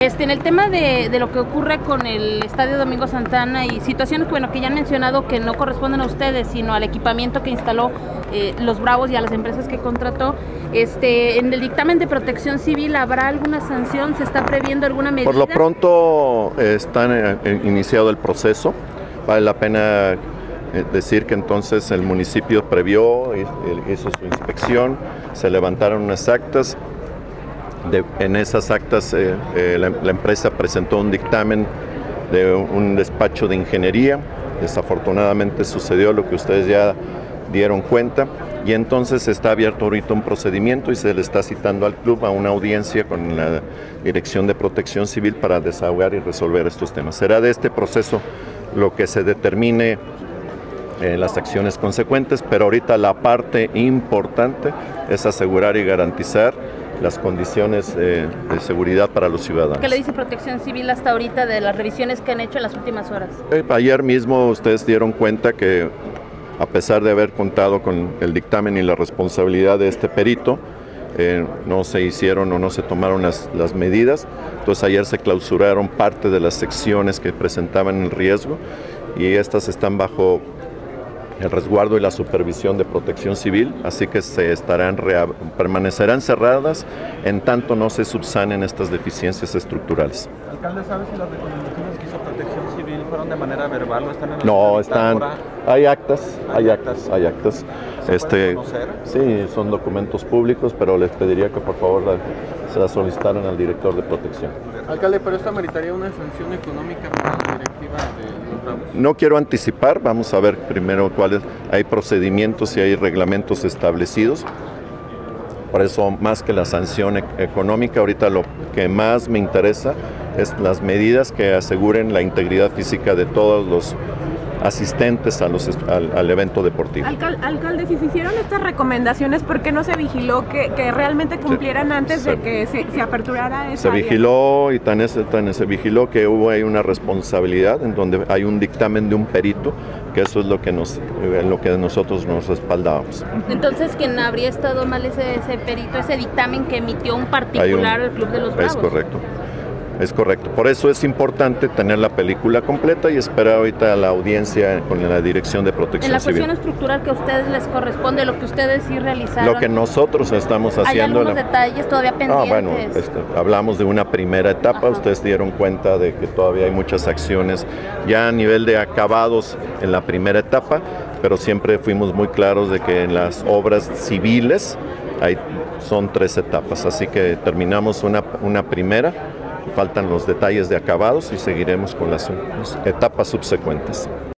En el tema de lo que ocurre con el Estadio Domingo Santana y situaciones que ya han mencionado que no corresponden a ustedes, sino al equipamiento que instaló los Bravos y a las empresas que contrató, en el dictamen de Protección Civil, ¿habrá alguna sanción? ¿Se está previendo alguna medida? Por lo pronto está iniciado el proceso. Vale la pena decir que entonces el municipio previó, hizo su inspección, se levantaron unas actas. En esas actas la empresa presentó un dictamen de un despacho de ingeniería. Desafortunadamente sucedió lo que ustedes ya dieron cuenta y entonces está abierto ahorita un procedimiento y se le está citando al club a una audiencia con la Dirección de Protección Civil para desahogar y resolver estos temas. Será de este proceso lo que se determine las acciones consecuentes, pero ahorita la parte importante es asegurar y garantizar las condiciones de seguridad para los ciudadanos. ¿Qué le dice Protección Civil hasta ahorita de las revisiones que han hecho en las últimas horas? Ayer mismo ustedes dieron cuenta que a pesar de haber contado con el dictamen y la responsabilidad de este perito, no se hicieron o no se tomaron las medidas. Entonces ayer se clausuraron parte de las secciones que presentaban el riesgo y estas están bajo el resguardo y la supervisión de Protección Civil, así que permanecerán cerradas en tanto no se subsanen estas deficiencias estructurales. Alcalde, ¿sabe si las recomendaciones que hizo Protección Civil fueron de manera verbal o están en la No, hay actas. ¿Conocer? Sí, son documentos públicos, pero les pediría que por favor se la solicitaran al director de protección. Alcalde, pero esto ameritaría una sanción económica para la directiva de los Bravos. No quiero anticipar, vamos a ver primero cuáles, hay procedimientos y hay reglamentos establecidos. Por eso, más que la sanción económica, ahorita lo que más me interesa es las medidas que aseguren la integridad física de todos los asistentes al evento deportivo. Alcalde, si se hicieron estas recomendaciones, ¿por qué no se vigiló que realmente cumplieran antes de que se aperturara esa área? Se vigiló y tan se vigiló que hubo ahí una responsabilidad en donde hay un dictamen de un perito, que eso es lo que nosotros nos respaldábamos. Entonces, ¿quién habría estado mal ese perito, ese dictamen que emitió un particular al Club de los Bravos? Es correcto. Es correcto, por eso es importante tener la película completa y esperar ahorita a la audiencia con la Dirección de Protección Civil. En la cuestión estructural que a ustedes les corresponde, lo que ustedes sí realizaron. Lo que nosotros estamos haciendo. ¿Hay algunos detalles todavía pendientes? Bueno, hablamos de una primera etapa. Ajá. Ustedes dieron cuenta de que todavía hay muchas acciones ya a nivel de acabados en la primera etapa, pero siempre fuimos muy claros de que en las obras civiles son 3 etapas, así que terminamos una primera. Faltan los detalles de acabados y seguiremos con las etapas subsecuentes.